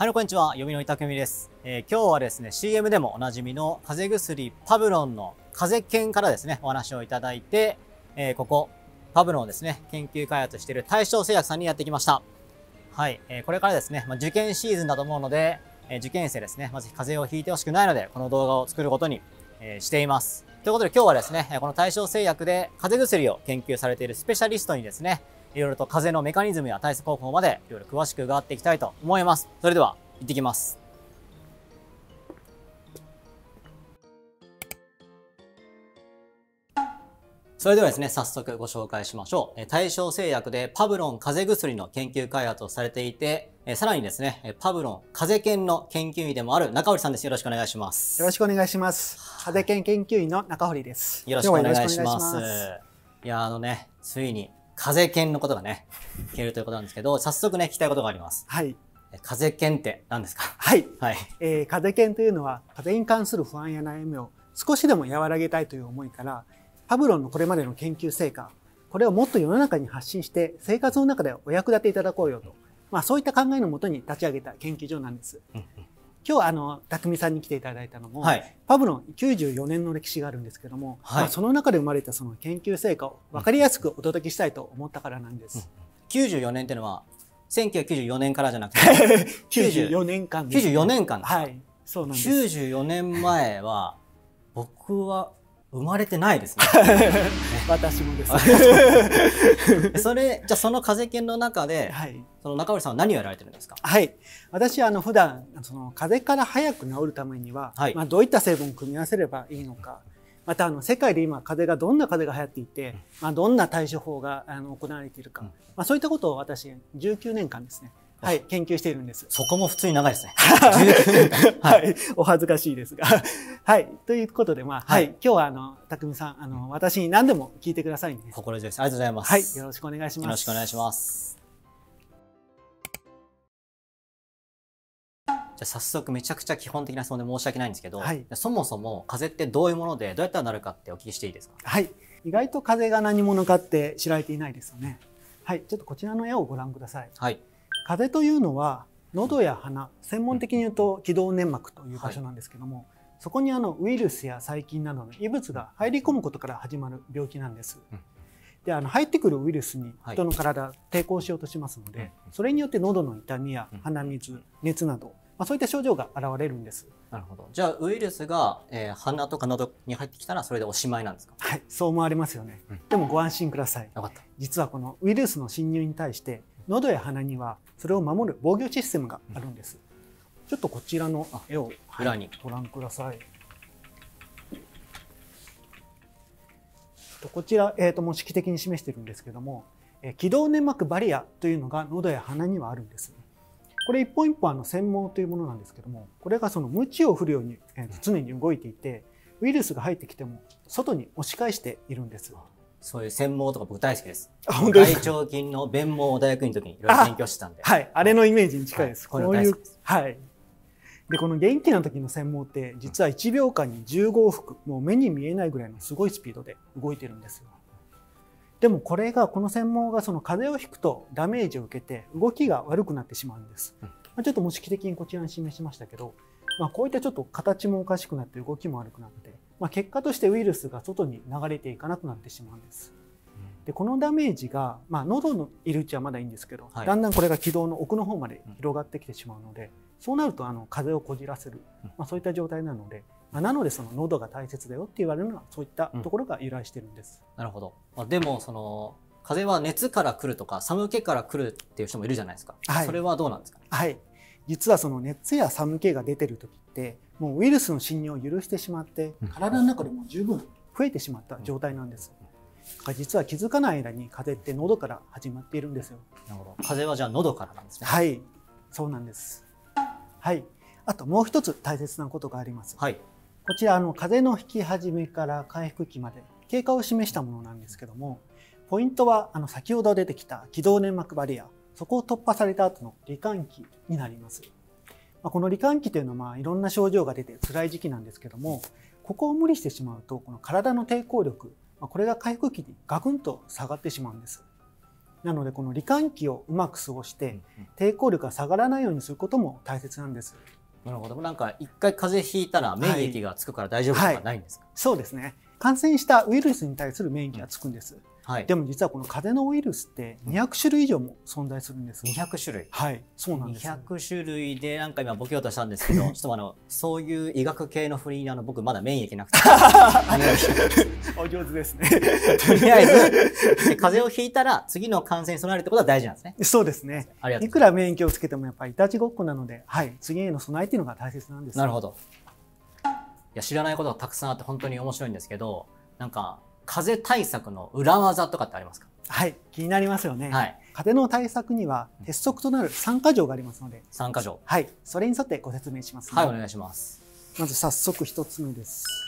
はい、こんにちは。読みの板組です。今日はですね、CM でもおなじみの風邪薬パブロンの風邪研からですね、お話をいただいて、ここ、パブロンをですね、研究開発している大正製薬さんにやってきました。はい、これからですね、受験シーズンだと思うので、受験生ですね、まず風邪をひいてほしくないので、この動画を作ることに、しています。ということで今日はですね、この大正製薬で風邪薬を研究されているスペシャリストにですね、いろいろと風邪のメカニズムや対策方法までいろいろ詳しく伺っていきたいと思います。それでは行ってきます。それではですね、早速ご紹介しましょう。大正製薬でパブロン風邪薬の研究開発をされていて、さらにですね、パブロン風邪研の研究員でもある中堀さんです。よろしくお願いします。 よろしくお願いします。風邪研研究員の中堀です。 よろしくお願いします。いや、ついに風邪研のことがね、聞けるということなんですけど、早速ね、聞きたいことがあります。 はい。 風邪研って何ですか？ はい。 はい。 風邪研というのは、風邪に関する不安や悩みを少しでも和らげたいという思いから、パブロンのこれまでの研究成果、これをもっと世の中に発信して、生活の中でお役立ていただこうよと、そういった考えのもとに立ち上げた研究所なんです。今日匠さんに来ていただいたのも、はい、パブロン94年の歴史があるんですけども、はい、その中で生まれたその研究成果を分かりやすくお届けしたいと思ったからなんです。 94年っていうのは、1994年からじゃなくて、 94年間です、 ね。94年間ですか？ はい、そうなんです。 94年前は、僕は生まれてないですね。 私もです。 じゃあその風邪研の中で、はい、その中堀さんは何をやられてるんですか？ はい。私は普段、風邪から早く治るためには、はい、どういった成分を組み合わせればいいのか、また世界で今風邪がどんな風邪が流行っていて、どんな対処法が行われているか、そういったことを私19年間ですね、はい、研究しているんです。 そこも普通に長いですね。19年間。 はい、お恥ずかしいですが。はい、ということで、はい、今日は匠さん、私に何でも聞いてくださいね。 心強いです。ありがとうございます。 はい、よろしくお願いします。 よろしくお願いします。じゃあ早速めちゃくちゃ基本的な質問で申し訳ないんですけど、はい、そもそも風邪ってどういうものでどうやったらなるかってお聞きしていいですか？ はい、意外と風邪が何者かって知られていないですよね。はい、ちょっとこちらの絵をご覧ください。はい、風邪というのは喉や鼻、専門的に言うと気道粘膜という場所なんですけども、はい、そこにウイルスや細菌などの異物が入り込むことから始まる病気なんです。で、入ってくるウイルスに人の体抵抗しようとしますので、それによって喉の痛みや鼻水、熱など、そういった症状が現れるんです。 なるほど。じゃあウイルスが、鼻とか喉に入ってきたらそれでおしまいなんですか？ はい、そう思われますよね。でもご安心ください。実はこのウイルスの侵入に対して喉や鼻にはそれを守る防御システムがあるんです。ちょっとこちらの絵を裏にご覧ください。こちら、模式的に示しているんですけども、気道粘膜バリアというのが喉や鼻にはあるんです。これ一本一本繊毛というものなんですけども、これがその鞭を振るように常に動いていて、ウイルスが入ってきても外に押し返しているんです。 そういう繊毛とか僕大好きです。大腸菌の弁毛を大学院の時にいろいろ勉強してたんで。 はい、あれのイメージに近いです。 こういうの大好きです。 はい。で、この元気な時の繊毛って実は1秒間に15往復、もう目に見えないぐらいのすごいスピードで動いてるんですよ。でもこの繊毛がその風邪をひくとダメージを受けて動きが悪くなってしまうんです。ちょっと模式的にこちらに示しましたけど、こういったちょっと形もおかしくなって動きも悪くなって、結果としてウイルスが外に流れていかなくなってしまうんです。で、このダメージが、喉のいるうちはまだいいんですけど、だんだんこれが気道の奥の方まで広がってきてしまうので、そうなると風邪をこじらせる、そういった状態なので、なのでその喉が大切だよって言われるのはそういったところが由来してるんです。 なるほど。でも風邪は熱から来るとか寒気から来るっていう人もいるじゃないですか。はい、それはどうなんですか？ はい。実はその熱や寒気が出てる時ってもうウイルスの侵入を許してしまって体の中でも十分増えてしまった状態なんです。実は気づかない間に風邪って喉から始まっているんですよ。 なるほど。風邪はじゃあ喉からなんですね。 はい、そうなんです。はい。あともう一つ大切なことがあります。はい。こちら風邪の引き始めから回復期まで経過を示したものなんですけども、ポイントは先ほど出てきた気道粘膜バリア、そこを突破された後の罹患期になります。この罹患期というのはいろんな症状が出て辛い時期なんですけども、ここを無理してしまうとこの体の抵抗力、これが回復期にガクンと下がってしまうんです。 なのでこの罹患期をうまく過ごして抵抗力が下がらないようにすることも大切なんです。 なるほど。なんか一回風邪ひいたら免疫がつくから大丈夫とかないんですか？ そうですね。感染したウイルスに対する免疫がつくんです。でも実はこの風邪のウイルスって200種類以上も存在するんです。 200種類。 はい、そうなんです。 200種類でなんか今ボケようとしたんですけど、ちょっとそういう医学系の振りに僕まだ免疫なくて。 お上手ですね。 とりあえず風邪をひいたら次の感染に備えるってことは大事なんですね。 そうですね。いくら免疫をつけてもやっぱりいたちごっこなので、はい、次への備えっていうのが大切なんです。 なるほど。いや知らないことがたくさんあって本当に面白いんですけど、なんか風邪対策の裏技とかってありますか？ はい、気になりますよね。 はい、 風邪の対策には鉄則となる3か条がありますので、 3か条。 はい、それに沿ってご説明します、 ね。はい、お願いします。 まず早速1つ目です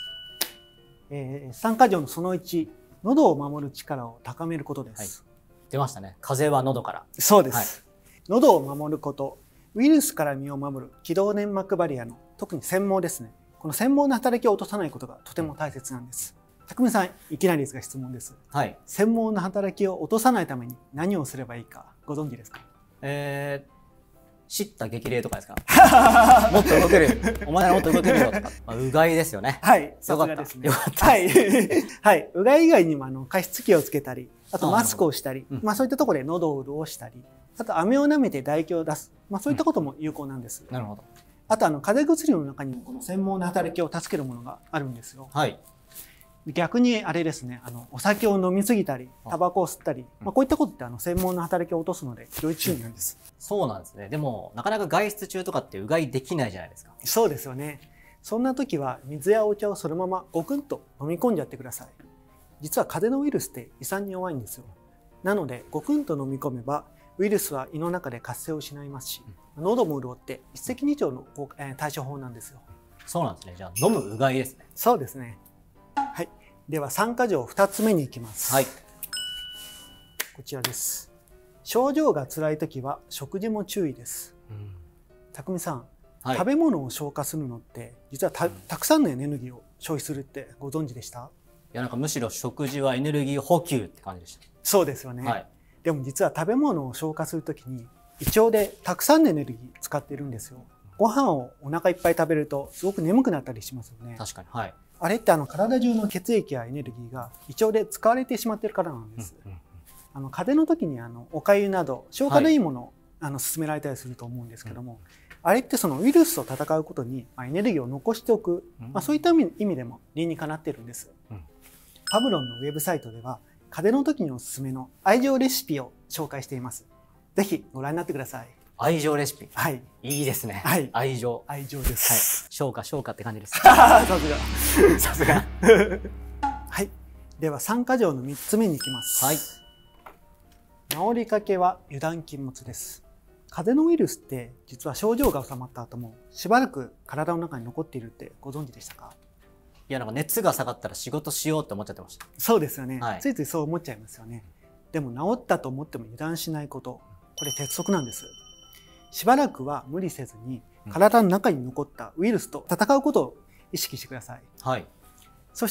。3か条のその1、喉を守る力を高めることです。 はい、出ましたね。風邪は喉から。 そうです。はい、喉を守ること、ウイルスから身を守る気道粘膜バリアの特に繊毛ですね。この繊毛の働きを落とさないことがとても大切なんです。匠さん、いきなりですが質問です。 はい。 繊毛の働きを落とさないために何をすればいいかご存知ですか？ 叱咤激励とかですか？もっと動ける。お前らもっと動けるよとか。うがいですよね。 はい。さすがですね。はい。はい。うがい以外にも加湿器をつけたり、あとマスクをしたり、そういったところで喉を潤したり、あと飴を舐めて唾液を出す。そういったことも有効なんです。 なるほど。 あと風邪薬の中にもこの繊毛の働きを助けるものがあるんですよ。はい。逆にあれですね、お酒を飲みすぎたり、タバコを吸ったり、こういったことって繊毛の働きを落とすので要注意なんです。 そうなんですね。でもなかなか外出中とかってうがいできないじゃないですか。 そうですよね。そんな時は水やお茶をそのままゴクンと飲み込んじゃってください。実は風邪のウイルスって胃酸に弱いんですよ。なのでゴクンと飲み込めばウイルスは胃の中で活性を失いますし、喉も潤って一石二鳥の対処法なんですよ。 そうなんですね。じゃあ飲むうがいですね。 そうですね。はい。では3か条2つ目に行きます。はい。こちらです。症状が辛い時は食事も注意です。匠さん、はい、食べ物を消化するのって実はたくさんのエネルギーを消費するってご存知でした？ いやなんかむしろ食事はエネルギー補給って感じでした。 そうですよね。はい、でも実は食べ物を消化する時に胃腸でたくさんのエネルギー使っているんですよ。ご飯をお腹いっぱい食べるとすごく眠くなったりしますよね。 確かに。はい。あれって体中の血液やエネルギーが胃腸で使われてしまっているからなんです。風邪の時にお粥など消化のいいものを、勧められたりすると思うんですけども、あれってそのウイルスと戦うことにエネルギーを残しておく、そういった意味でも理にかなっているんです。パブロンのウェブサイトでは風邪の時におすすめの愛情レシピを紹介しています。ぜひご覧になってください。 愛情レシピ。 はい。 いいですね。 はい。 愛情。 愛情です。 消化って感じです。 さすが。さすが。はい。では3か条の3つ目に行きます。はい。治りかけは油断禁物です。風邪のウイルスって実は症状が治まった後もしばらく体の中に残っているってご存知でしたか？ いやなんか熱が下がったら仕事しようって思っちゃってました。 そうですよね。はい、ついついそう思っちゃいますよね。でも治ったと思っても油断しないこと。これ鉄則なんです。しばらくは無理せずに体の中に残ったウイルスと戦うことを意識してください。はい。そして、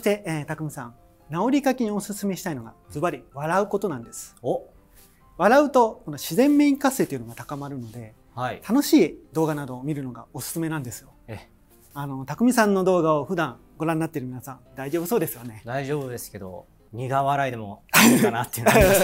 匠さん、治りかけにおすすめしたいのがズバリ笑うことなんです。笑うとこの自然免疫活性というのが高まるので、はい、楽しい動画などを見るのがおすすめなんですよ。匠さんの動画を普段ご覧になっている皆さん大丈夫そうですよね？ 大丈夫ですけど苦笑いでもいいかなっていうのがあります。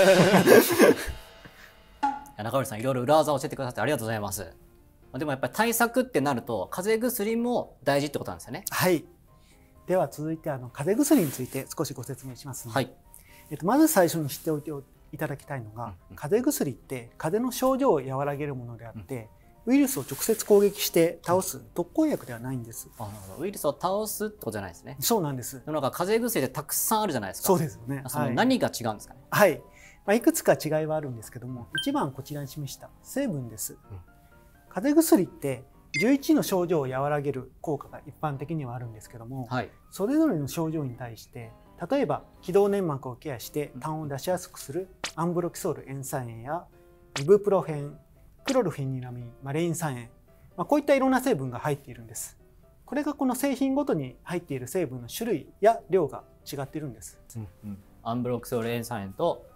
中森さんいろいろ裏技を教えてくださってありがとうございます。でもやっぱり対策ってなると風邪薬も大事ってことなんですよね。 はい。では続いて風邪薬について少しご説明しますので、はい、まず最初に知っておいていただきたいのが、風邪薬って風邪の症状を和らげるものであって、ウイルスを直接攻撃して倒す特効薬ではないんです。 ウイルスを倒すってことじゃないですね。 そうなんです。 なんか風邪薬でたくさんあるじゃないですか。 そうですよね。 その何が違うんですかね。 はい。いくつか違いはあるんですけども、一番こちらに示した成分です。風邪薬って11の症状を和らげる効果が一般的にはあるんですけども、はい、それぞれの症状に対して例えば気道粘膜をケアして痰を出しやすくするアンブロキソール塩酸塩やイブプロフェン、クロルフェニラミン、レイン酸塩、こういったいろんな成分が入っているんです。これがこの製品ごとに入っている成分の種類や量が違っているんです。 アンブロキソール塩酸塩と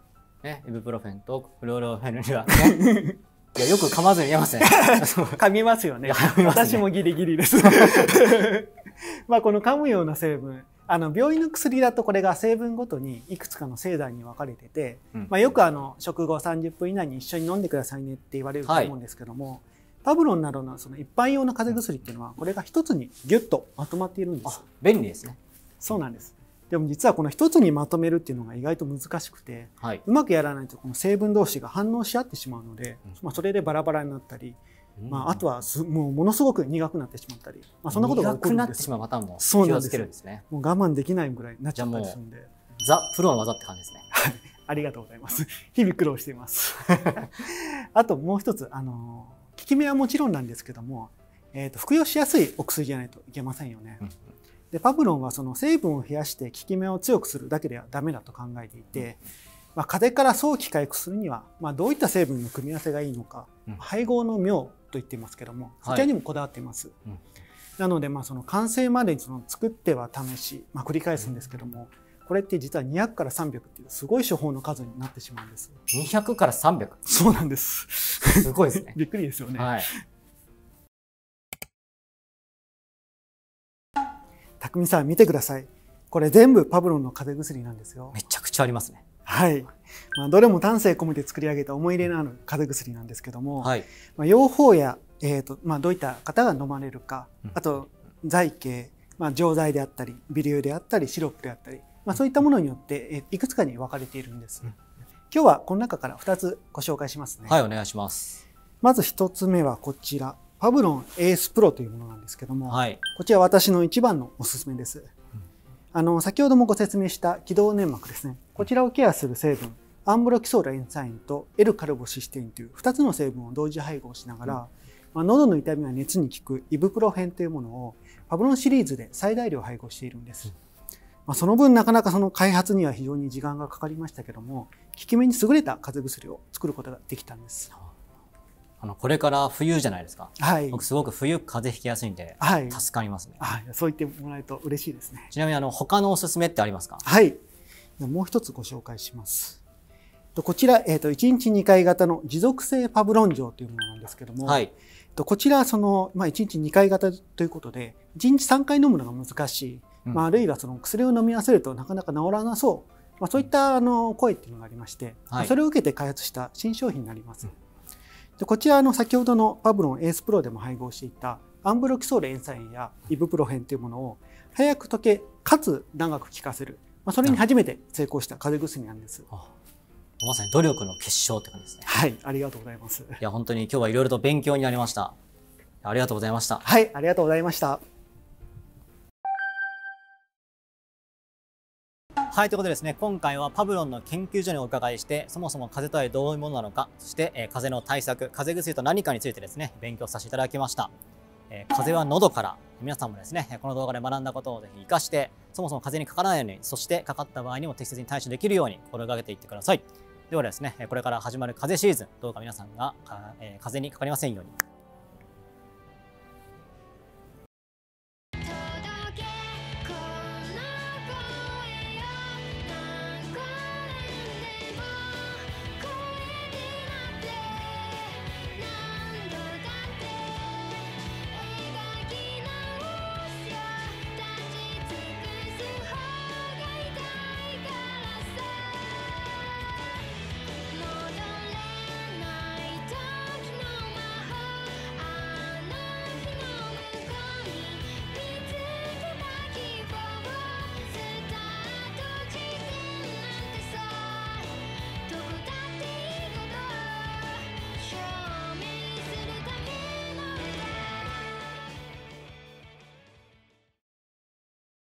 ね、イブプロフェンとクロロフェヌにはね。いや、よく噛まずに言えますね。 噛みますよね。 噛みますね私もギリギリです。まあこの噛むような成分、病院の薬だとこれが成分ごとにいくつかの成分に分かれてて、まあよく食後30分以内に一緒に飲んでくださいねって言われると思うんですけども、パブロンなどのその一般用の風邪薬っていうのはこれが一つにギュッとまとまっているんです。 便利ですね。 そうなんです。でも実はこの一つにまとめるっていうのが意外と難しくて、うまくやらないとこの成分同士が反応し合ってしまうので、まあそれでバラバラになったり、まああとはもうものすごく苦くなってしまったり、まあそんなことが起こるんです。 苦くなってしまうパターンも気をつけるんですね。 もう我慢できないぐらいになっちゃったりするんで。 ザ・プロの技って感じですね。 ありがとうございます。日々苦労しています。あともう一つ、効き目はもちろんなんですけども、服用しやすいお薬じゃないといけませんよね。でパブロンはその成分を増やして効き目を強くするだけではダメだと考えていて、まあ、風邪から早期回復するには、まあ、どういった成分の組み合わせがいいのか、配合の妙と言っていますけども、そちらにもこだわっています。なのでまあその完成までに作っては試し、まあ、繰り返すんですけども、これって実は200から300っていうすごい処方の数になってしまうんです。 200から300。 そうなんです。 すごいですね。 びっくりですよね。 はい。 匠さん見てください。これ全部パブロンの風邪薬なんですよ。 めちゃくちゃありますね。 はい。まあ、どれも丹精込めて作り上げた思い入れのある風邪薬なんですけども、 はい、 まあ、用法や、まあ、どういった方が飲まれるか、あと剤形、まあ、錠剤であったり微粒であったりシロップであったり、まあ、そういったものによっていくつかに分かれているんです。今日はこの中から2つご紹介しますね。 はい、お願いします。 まず1つ目はこちら。パブロンエースプロというものなんですけども、 はい、 こちら私の一番のおすすめです。先ほどもご説明した気道粘膜ですね。こちらをケアする成分、アンブロキソールエンザインと L カルボシステインという2つの成分を同時配合しながら、まあ、喉の痛みや熱に効くイブプロフェンというものをパブロンシリーズで最大量配合しているんです。まあ、その分なかなかその開発には非常に時間がかかりましたけども、効き目に優れた風邪薬を作ることができたんです。 これから冬じゃないですか。 はい。 僕すごく冬風邪ひきやすいんで、助かりますね。 はい。そう言ってもらえると嬉しいですね。 ちなみに他のおすすめってありますか？ はい。もう一つご紹介します。こちら、1日2回型の持続性パブロン錠というものなんですけども、はい、こちらは1日2回型ということで、1日3回飲むのが難しい、あるいは薬を飲み忘れるとなかなか治らなそう、そういった声っていうのがありまして、それを受けて開発した新商品になります。でこちら先ほどのパブロンエースプロでも配合していたアンブロキソールエンザインやイブプロフェンというものを早く溶けかつ長く効かせる、それに初めて成功した風邪薬なんです。 まさに努力の結晶って感じですね。 はい、ありがとうございます。 いや本当に今日はいろいろと勉強になりました。ありがとうございました。 はい、ありがとうございました。 はい、ということでですね、今回はパブロンの研究所にお伺いして、そもそも風邪とはどういうものなのか、そして、風邪の対策、風邪薬と何かについてですね、勉強させていただきました。風邪は喉から、皆さんもですね、この動画で学んだことをぜひ活かして、そもそも風邪にかからないように、そしてかかった場合にも適切に対処できるように心がけていってください。ではですね、これから始まる風邪シーズン、どうか皆さんが、風邪にかかりませんように。